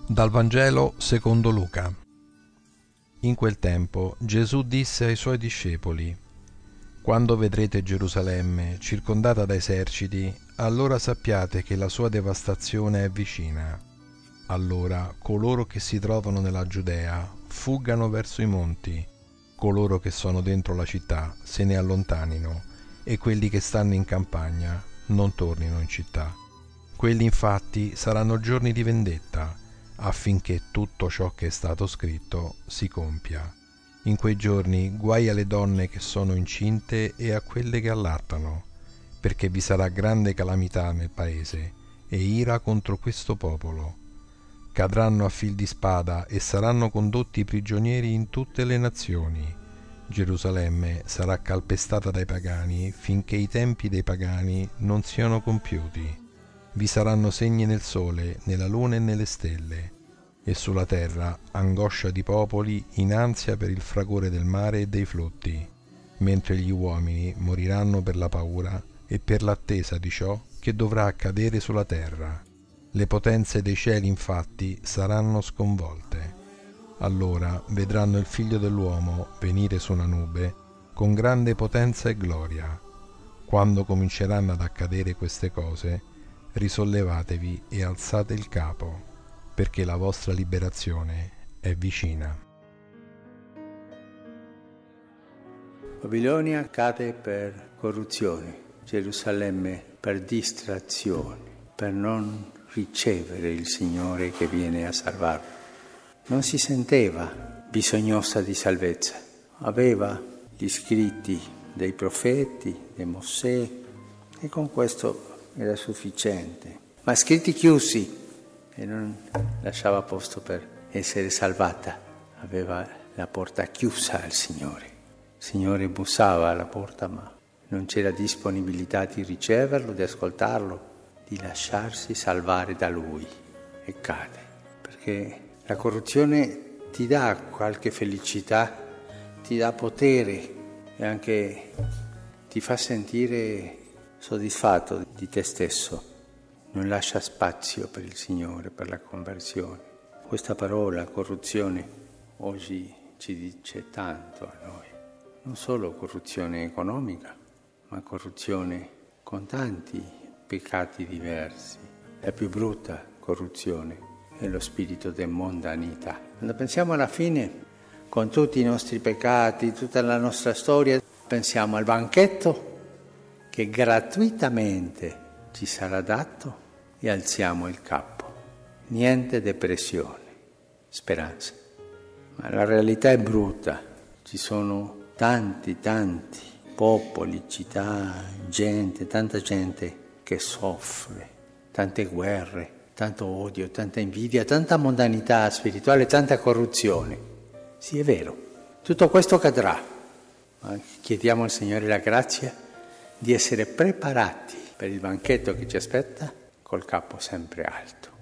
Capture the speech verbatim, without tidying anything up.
Dal Vangelo secondo Luca. In quel tempo Gesù disse ai suoi discepoli: «Quando vedrete Gerusalemme circondata da eserciti, allora sappiate che la sua devastazione è vicina. Allora coloro che si trovano nella Giudea fuggano verso i monti, coloro che sono dentro la città se ne allontanino, e quelli che stanno in campagna non tornino in città. Quelli infatti saranno giorni di vendetta, affinché tutto ciò che è stato scritto si compia. In quei giorni guai alle donne che sono incinte e a quelle che allattano, perché vi sarà grande calamità nel paese e ira contro questo popolo. Cadranno a fil di spada e saranno condotti prigionieri in tutte le nazioni. Gerusalemme sarà calpestata dai pagani finché i tempi dei pagani non siano compiuti. Vi saranno segni nel sole, nella luna e nelle stelle, e sulla terra angoscia di popoli in ansia per il fragore del mare e dei flutti, mentre gli uomini moriranno per la paura e per l'attesa di ciò che dovrà accadere sulla terra. Le potenze dei cieli infatti saranno sconvolte. Allora vedranno il Figlio dell'uomo venire su una nube con grande potenza e gloria. Quando cominceranno ad accadere queste cose, risollevatevi e alzate il capo, perché la vostra liberazione è vicina». Babilonia cade per corruzione, Gerusalemme per distrazione, per non ricevere il Signore che viene a salvarlo. Non si sentiva bisognosa di salvezza, aveva gli scritti dei profeti, di Mosè, e con questo era sufficiente, ma scritti chiusi, e non lasciava posto per essere salvata. Aveva la porta chiusa al Signore. Il Signore bussava alla porta, ma non c'era disponibilità di riceverlo, di ascoltarlo, di lasciarsi salvare da Lui. E cade, perché la corruzione ti dà qualche felicità, ti dà potere e anche ti fa sentire soddisfatto di te stesso, non lascia spazio per il Signore, per la conversione. Questa parola, corruzione, oggi ci dice tanto a noi. Non solo corruzione economica, ma corruzione con tanti peccati diversi. La più brutta corruzione è lo spirito di mondanità. Quando pensiamo alla fine, con tutti i nostri peccati, tutta la nostra storia, pensiamo al banchetto che gratuitamente ci sarà dato e alziamo il capo. Niente depressione, speranza. Ma la realtà è brutta. Ci sono tanti, tanti popoli, città, gente, tanta gente che soffre, tante guerre, tanto odio, tanta invidia, tanta mondanità spirituale, tanta corruzione. Sì, è vero, tutto questo cadrà, ma chiediamo al Signore la grazia di essere preparati per il banchetto che ci aspetta col capo sempre alto.